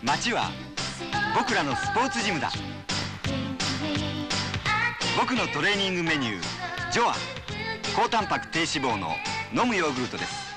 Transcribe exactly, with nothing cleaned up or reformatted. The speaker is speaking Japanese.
街は僕らのスポーツジムだ。僕のトレーニングメニュージョア、高タンパク低脂肪の飲むヨーグルトです。